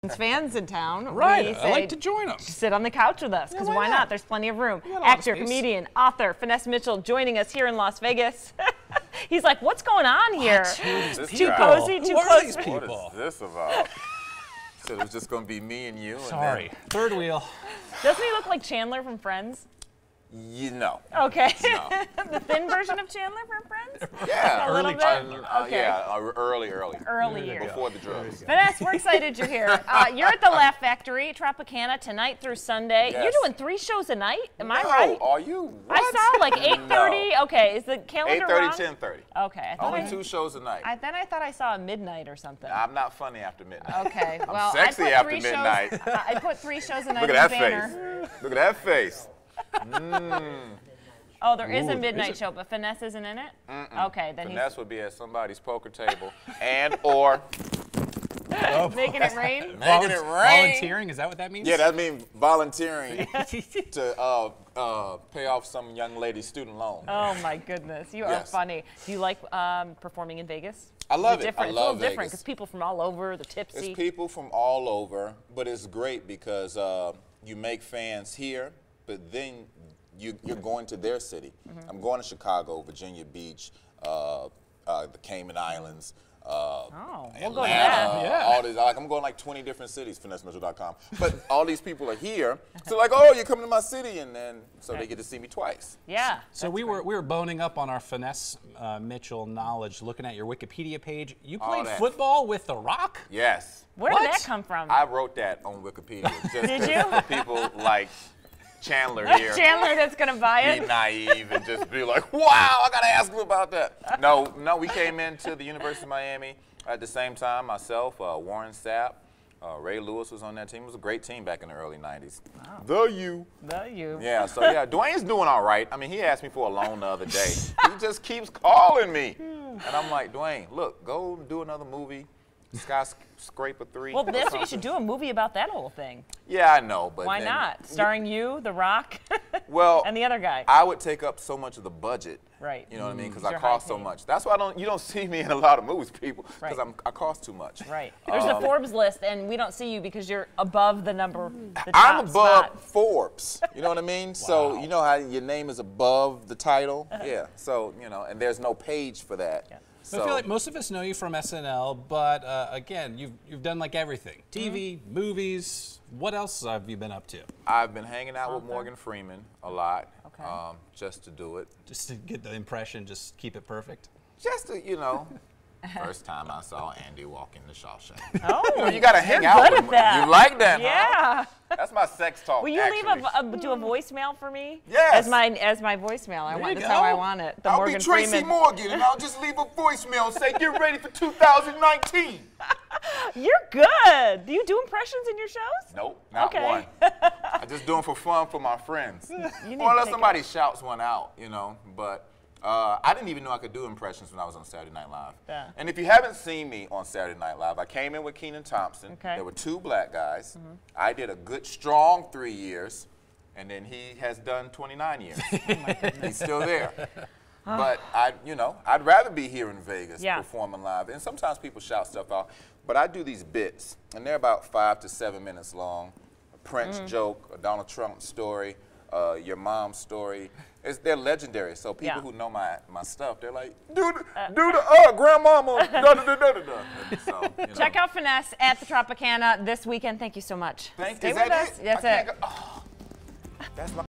fans in town. Right, I like to join them. Sit on the couch with us, because why not? There's plenty of room. Actor, comedian, author, Finesse Mitchell joining us here in Las Vegas. He's like, what's going on here? Too cozy, too close. What is this about? So it was just going to be me and you. Sorry, third wheel. Doesn't he look like Chandler from Friends? You know. Okay. No. The thin version of Chandler from Friends? Yeah. A little bit? Okay. Yeah, early. Early years. Before the drugs. Finesse, we're excited you're here. You're at the Laugh Factory, Tropicana, tonight through Sunday. Yes. You're doing 3 shows a night? Am I right? Are you? What? I saw like 8:30. No. Okay, is the calendar 8:30, wrong? 10:30. Okay. Only 2 shows a night. Then I thought I saw a midnight or something. I'm not funny after midnight. Okay. Well, I'm sexy I put after 3 midnight. Shows, I put 3 shows a night Look in at the that banner. face. Look at that face. Oh, there is a midnight show, but Finesse isn't in it? Okay, then Finesse would be at somebody's poker table or making it rain? making it rain. Volunteering, is that what that means? Yeah, that means volunteering to pay off some young lady's student loan. Oh my goodness, you are funny. Do you like performing in Vegas? I love it. Different? I It's love a little different Vegas. because people from all over, the tipsy. It's people from all over, but it's great because you make fans here, but then you're going to their city. I'm going to Chicago, Virginia Beach, the Cayman Islands, we'll Atlanta, go to that. all these. I'm going like 20 different cities, FinesseMitchell.com. But all these people are here, so like, oh, you're coming to my city, and then so they get to see me twice. Yeah. So we were boning up on our Finesse Mitchell knowledge, looking at your Wikipedia page. You played football with The Rock? Yes. Where did that come from? I wrote that on Wikipedia. Just Did you? People like Chandler here. Chandler that's going to buy it? Be naive and just be like, wow, I got to ask him about that. No, we came into the University of Miami at the same time. Myself, Warren Sapp, Ray Lewis was on that team. It was a great team back in the early 90s. Wow. The U. Yeah, so yeah, Dwayne's doing all right. I mean, he asked me for a loan the other day. He just keeps calling me. And I'm like, Dwayne, look, go do another movie. Skyscraper 3. Well, that's what you should do, a movie about that whole thing. Yeah, I know, but why not? Starring you, The Rock, and the other guy. I would take up so much of the budget. Right. You know what I mean? Because I cost so much. That's why you don't see me in a lot of movies, people, because I cost too much. Right. There's a Forbes list, and we don't see you because you're above the number. I'm above Forbes. You know what I mean? Wow. So you know how your name is above the title? Yeah. So and there's no page for that. Yeah. So I feel like most of us know you from SNL, but again, you've done like everything. TV, movies, what else have you been up to? I've been hanging out with Morgan Freeman a lot, just to do it. Just to get the impression, just keep it perfect? Just to, first time I saw Andy walk in the Shawshank. Oh, you got to hang out with him. You like that, yeah. Huh? That's my sex talk. Will you do a voicemail for me? Yes. As my voicemail. That's how I want it. I'll be Tracy Morgan, and I'll just leave a voicemail and say, get ready for 2019. You're good. Do you do impressions in your shows? Nope, not one. I just do them for fun for my friends. Or unless somebody shouts one out, but I didn't even know I could do impressions when I was on Saturday Night Live. Yeah. And if you haven't seen me on Saturday Night Live, I came in with Kenan Thompson. There were 2 black guys. I did a good, strong 3 years, and then he has done 29 years. Oh my goodness. He's still there. But I'd rather be here in Vegas performing live. And sometimes people shout stuff out, but I do these bits, and they're about 5 to 7 minutes long. A Prince joke, a Donald Trump story, your mom's story. They're legendary, so people who know my stuff, they're like, do the grandmama, da-da-da-da-da-da. So, Check out Finesse at the Tropicana this weekend. Thank you so much. Thank you. Stay with us. That's it. That's my